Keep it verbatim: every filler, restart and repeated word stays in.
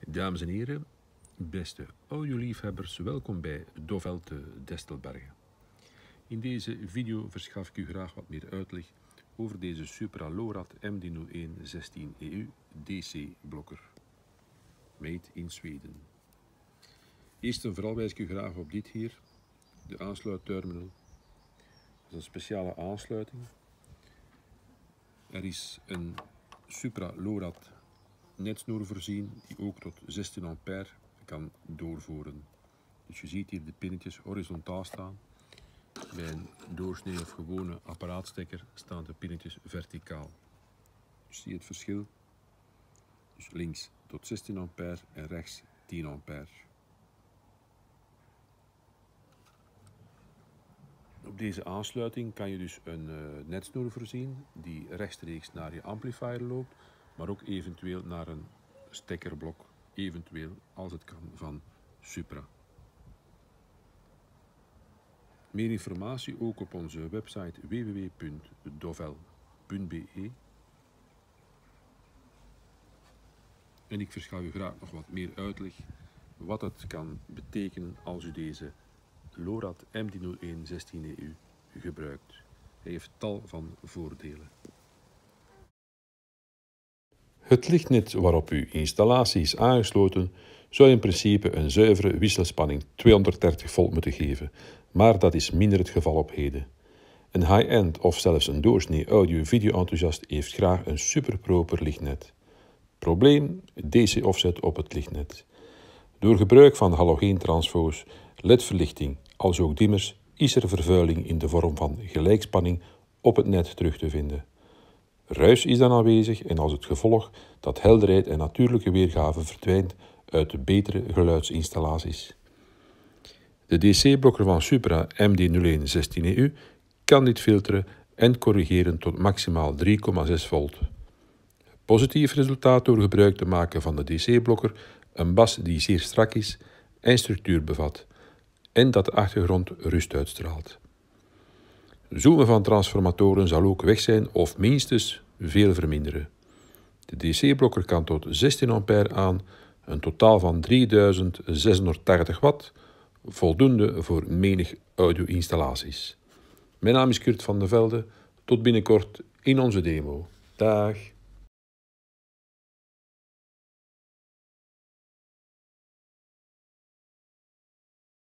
Dames en heren, beste audioliefhebbers, welkom bij Dovel te Destelbergen. In deze video verschaf ik u graag wat meer uitleg over deze Supra LORAD M D nul een zestien E U D C-blokker. Made in Zweden. Eerst en vooral wijs ik u graag op dit hier, de aansluitterminal. Dat is een speciale aansluiting. Er is een Supra LORAD netsnoer voorzien die ook tot zestien ampère kan doorvoeren. Dus je ziet hier de pinnetjes horizontaal staan. Bij een doorsnee of gewone apparaatstekker staan de pinnetjes verticaal. Dus zie je het verschil? Dus links tot zestien ampère en rechts tien ampère. Op deze aansluiting kan je dus een uh, netsnoer voorzien die rechtstreeks naar je amplifier loopt, maar ook eventueel naar een stekkerblok, eventueel als het kan van Supra. Meer informatie ook op onze website w w w punt dovel punt b e. En ik verschaf u graag nog wat meer uitleg wat het kan betekenen als u deze LORAD M D nul een zestien E U gebruikt. Hij heeft tal van voordelen. Het lichtnet waarop uw installatie is aangesloten zou in principe een zuivere wisselspanning tweehonderddertig volt moeten geven, maar dat is minder het geval op heden. Een high-end of zelfs een doorsnee audio-video-enthousiast heeft graag een superproper lichtnet. Probleem: D C-offset op het lichtnet. Door gebruik van halogeentransfo's, L E D-verlichting, als ook dimmers, is er vervuiling in de vorm van gelijkspanning op het net terug te vinden. Ruis is dan aanwezig en als het gevolg dat helderheid en natuurlijke weergave verdwijnt uit de betere geluidsinstallaties. De D C-blokker van Supra M D nul een zestien E U kan dit filteren en corrigeren tot maximaal drie komma zes volt. Positief resultaat door gebruik te maken van de D C-blokker, een bas die zeer strak is en structuur bevat en dat de achtergrond rust uitstraalt. Zoomen van transformatoren zal ook weg zijn of minstens veel verminderen. De D C-blokker kan tot zestien ampère aan, een totaal van drieduizend zeshonderdtachtig watt, voldoende voor menig audio-installaties. Mijn naam is Kurt van de Velde, tot binnenkort in onze demo. Dag!